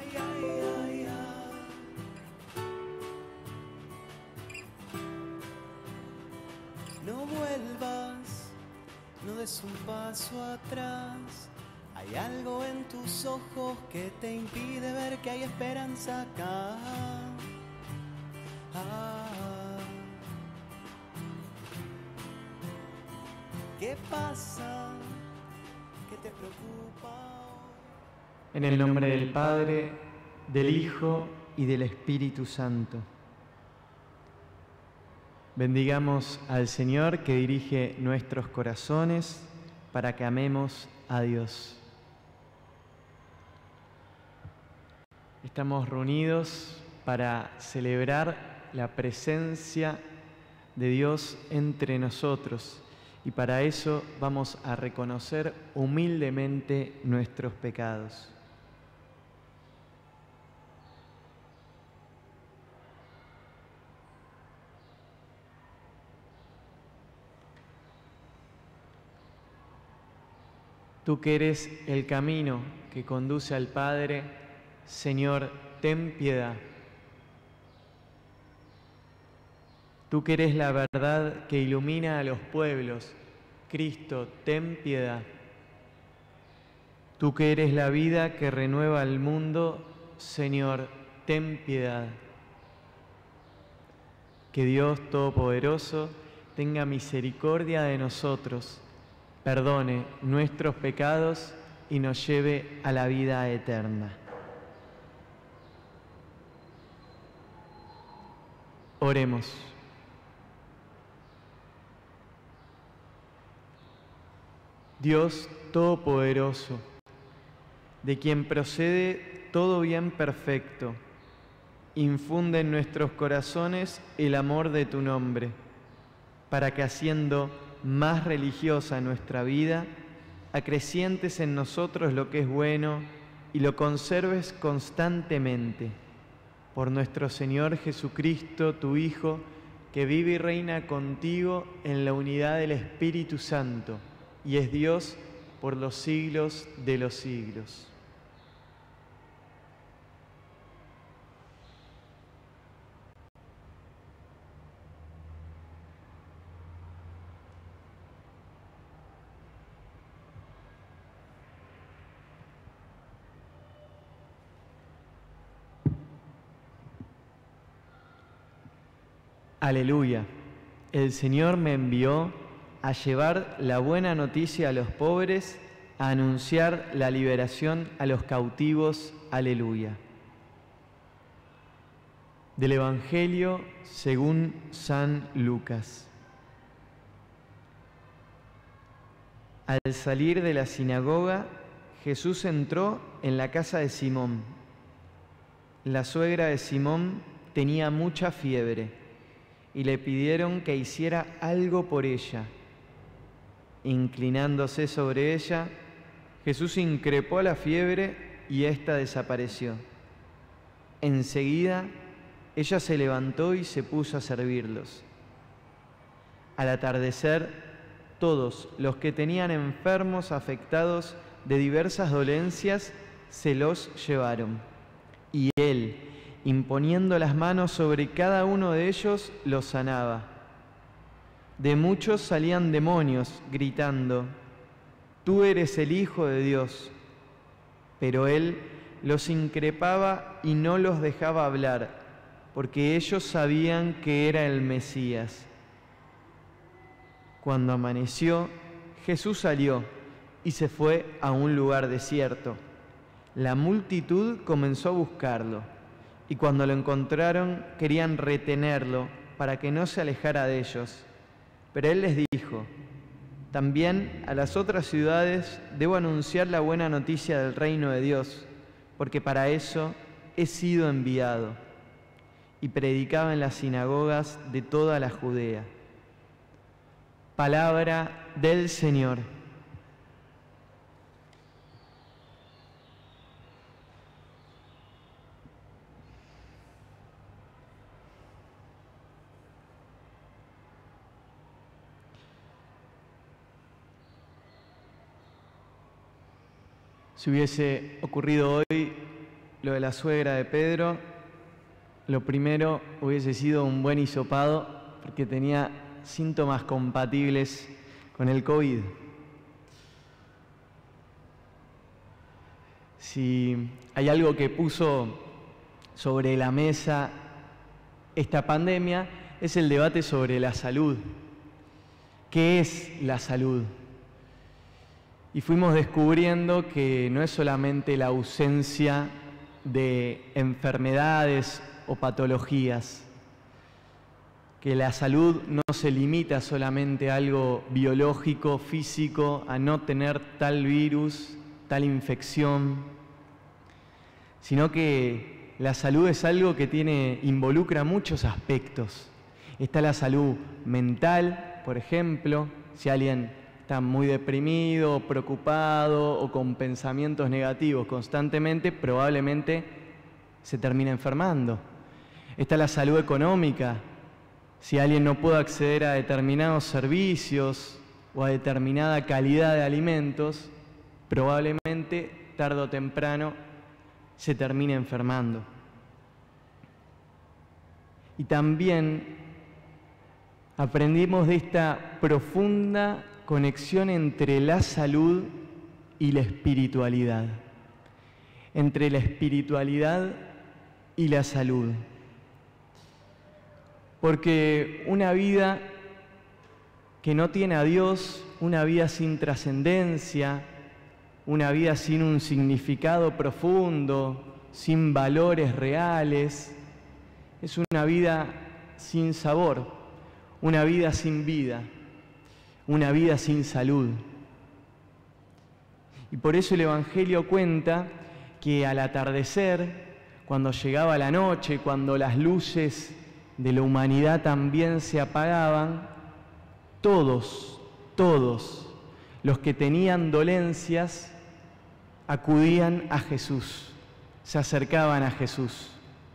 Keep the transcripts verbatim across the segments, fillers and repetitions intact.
Ay, ay, ay, ay. No vuelvas, no des un paso atrás. Hay algo en tus ojos que te impide ver que hay esperanza acá. Ah, ¿qué pasa? ¿Qué te preocupa? En el nombre del Padre, del Hijo y del Espíritu Santo. Bendigamos al Señor que dirige nuestros corazones para que amemos a Dios. Estamos reunidos para celebrar la presencia de Dios entre nosotros y para eso vamos a reconocer humildemente nuestros pecados. Tú que eres el camino que conduce al Padre, Señor, ten piedad. Tú que eres la verdad que ilumina a los pueblos, Cristo, ten piedad. Tú que eres la vida que renueva al mundo, Señor, ten piedad. Que Dios Todopoderoso tenga misericordia de nosotros, perdone nuestros pecados y nos lleve a la vida eterna. Oremos. Dios Todopoderoso, de quien procede todo bien perfecto, infunde en nuestros corazones el amor de tu nombre, para que haciendo más religiosa nuestra vida, acrecientes en nosotros lo que es bueno y lo conserves constantemente. Por nuestro Señor Jesucristo, tu Hijo, que vive y reina contigo en la unidad del Espíritu Santo, y es Dios por los siglos de los siglos. Aleluya. El Señor me envió a llevar la buena noticia a los pobres, a anunciar la liberación a los cautivos. Aleluya. Del Evangelio según San Lucas. Al salir de la sinagoga, Jesús entró en la casa de Simón. La suegra de Simón tenía mucha fiebre y le pidieron que hiciera algo por ella. Inclinándose sobre ella, Jesús increpó la fiebre y ésta desapareció. Enseguida, ella se levantó y se puso a servirlos. Al atardecer, todos los que tenían enfermos afectados de diversas dolencias se los llevaron. Y él, imponiendo las manos sobre cada uno de ellos, los sanaba. De muchos salían demonios, gritando: «Tú eres el Hijo de Dios». Pero él los increpaba y no los dejaba hablar, porque ellos sabían que era el Mesías. Cuando amaneció, Jesús salió y se fue a un lugar desierto. La multitud comenzó a buscarlo, y cuando lo encontraron querían retenerlo para que no se alejara de ellos. Pero él les dijo: «También a las otras ciudades debo anunciar la buena noticia del reino de Dios, porque para eso he sido enviado». Y predicaba en las sinagogas de toda la Judea. Palabra del Señor. Si hubiese ocurrido hoy lo de la suegra de Pedro, lo primero hubiese sido un buen hisopado porque tenía síntomas compatibles con el COVID. Si hay algo que puso sobre la mesa esta pandemia, es el debate sobre la salud. ¿Qué es la salud? Y fuimos descubriendo que no es solamente la ausencia de enfermedades o patologías, que la salud no se limita solamente a algo biológico, físico, a no tener tal virus, tal infección, sino que la salud es algo que tiene, involucra muchos aspectos. Está la salud mental, por ejemplo, si alguien está muy deprimido, preocupado o con pensamientos negativos constantemente, probablemente se termina enfermando. Está la salud económica. Si alguien no puede acceder a determinados servicios o a determinada calidad de alimentos, probablemente tarde o temprano se termine enfermando. Y también aprendimos de esta profunda conexión entre la salud y la espiritualidad, entre la espiritualidad y la salud. Porque una vida que no tiene a Dios, una vida sin trascendencia, una vida sin un significado profundo, sin valores reales, es una vida sin sabor, una vida sin vida, una vida sin salud. Y por eso el Evangelio cuenta que al atardecer, cuando llegaba la noche, cuando las luces de la humanidad también se apagaban, todos, todos los que tenían dolencias acudían a Jesús, se acercaban a Jesús.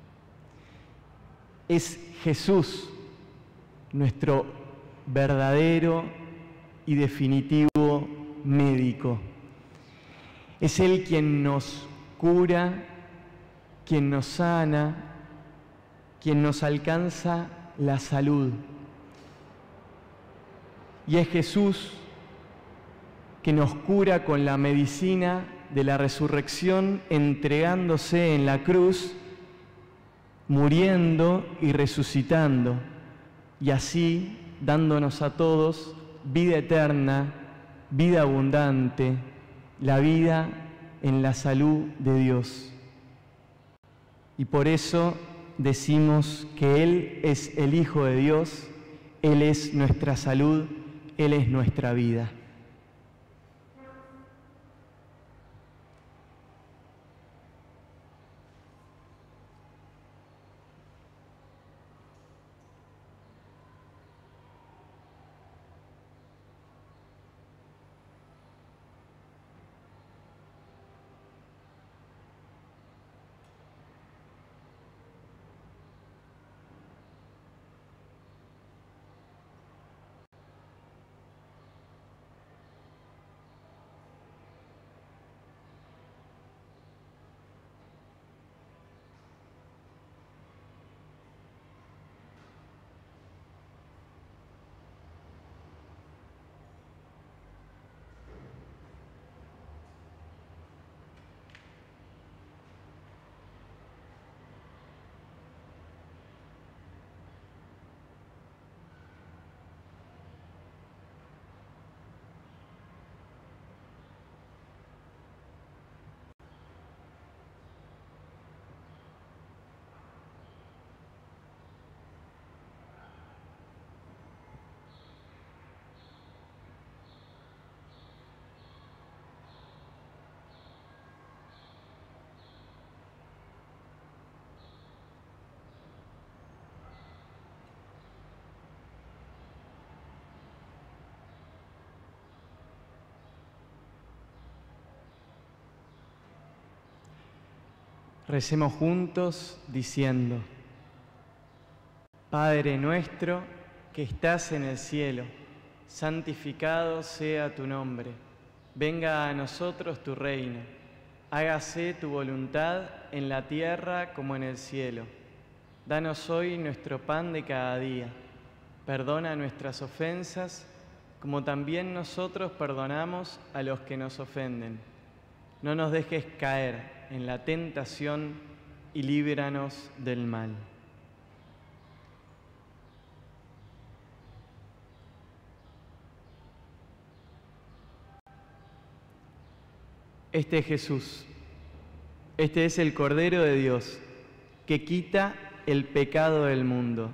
Es Jesús nuestro verdadero y definitivo médico. Es Él quien nos cura, quien nos sana, quien nos alcanza la salud. Y es Jesús que nos cura con la medicina de la resurrección, entregándose en la cruz, muriendo y resucitando, y así dándonos a todos vida eterna, vida abundante, la vida en la salud de Dios. Y por eso decimos que Él es el Hijo de Dios, Él es nuestra salud, Él es nuestra vida. Recemos juntos diciendo: Padre nuestro que estás en el cielo, santificado sea tu nombre. Venga a nosotros tu reino. Hágase tu voluntad en la tierra como en el cielo. Danos hoy nuestro pan de cada día. Perdona nuestras ofensas, como también nosotros perdonamos a los que nos ofenden. No nos dejes caer en la tentación y líbranos del mal. Este es Jesús. Este es el Cordero de Dios, que quita el pecado del mundo.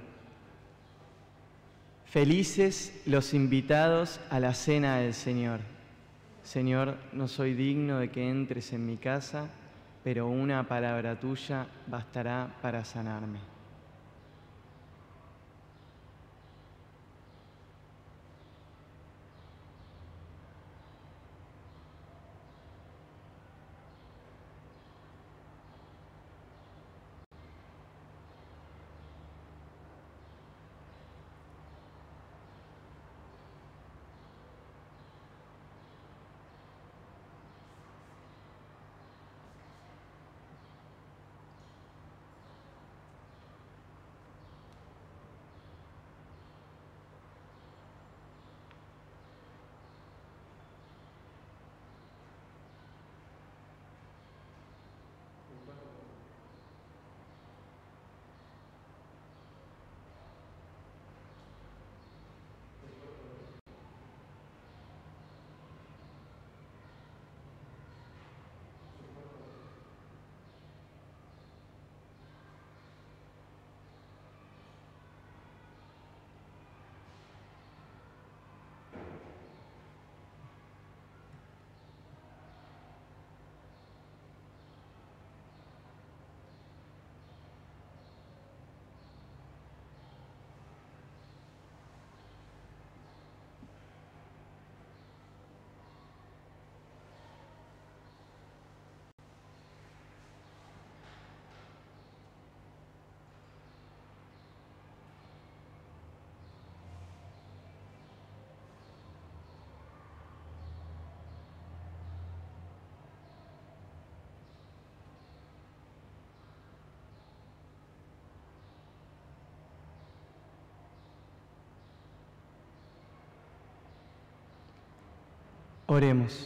Felices los invitados a la cena del Señor. Señor, no soy digno de que entres en mi casa, pero una palabra tuya bastará para sanarme. Oremos.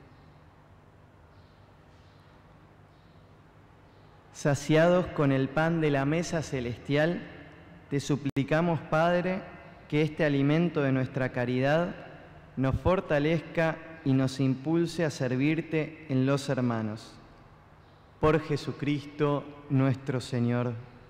Saciados con el pan de la mesa celestial, te suplicamos, Padre, que este alimento de nuestra caridad nos fortalezca y nos impulse a servirte en los hermanos. Por Jesucristo nuestro Señor.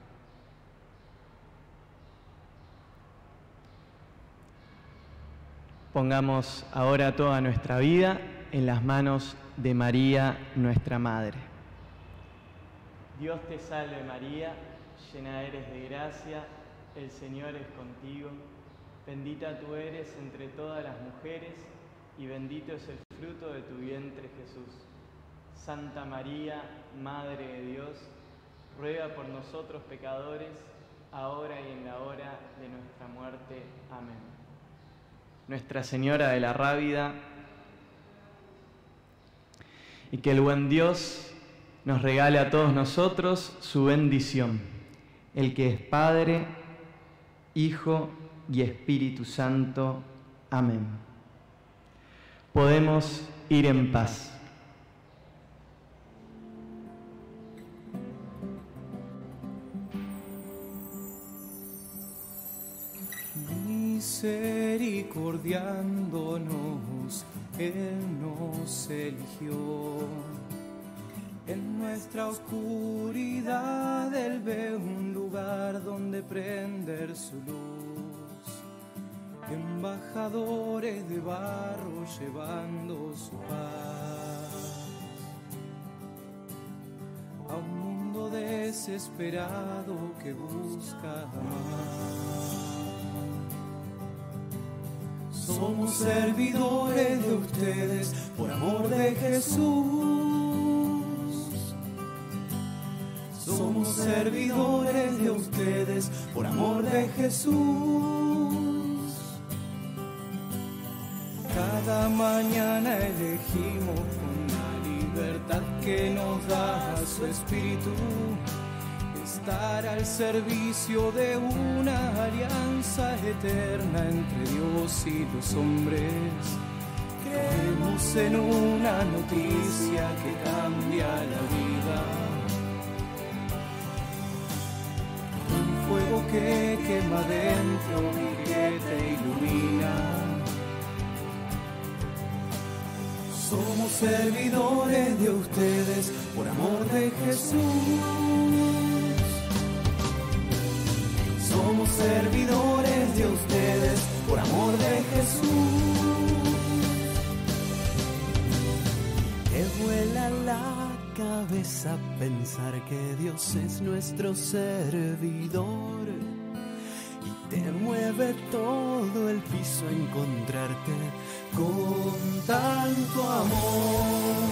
Pongamos ahora toda nuestra vida en las manos de María, nuestra Madre. Dios te salve María, llena eres de gracia, el Señor es contigo. Bendita tú eres entre todas las mujeres y bendito es el fruto de tu vientre Jesús. Santa María, Madre de Dios, ruega por nosotros pecadores, ahora y en la hora de nuestra muerte. Amén. Nuestra Señora de la Rábida, y que el buen Dios nos regale a todos nosotros su bendición, el que es Padre, Hijo y Espíritu Santo. Amén. Podemos ir en paz. Misericordiándonos, Él nos eligió. En nuestra oscuridad Él ve un lugar donde prender su luz. Embajadores de barro llevando su paz a un mundo desesperado que busca amar. Somos servidores de ustedes por amor de Jesús. Somos servidores de ustedes por amor de Jesús. Cada mañana elegimos con la libertad que nos da su espíritu, estar al servicio de una alianza eterna entre Dios y los hombres. Creemos en una noticia que cambia la vida, un fuego que quema dentro y que te ilumina. Somos servidores de ustedes por amor de Jesús. Somos servidores de ustedes por amor de Jesús. Te vuela la cabeza pensar que Dios es nuestro servidor y te mueve todo el piso encontrarte con tanto amor.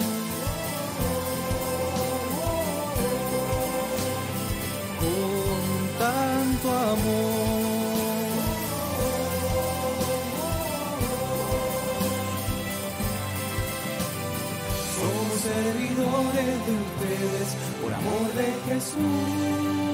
Con tanto amor. Somos servidores de ustedes por amor de Jesús.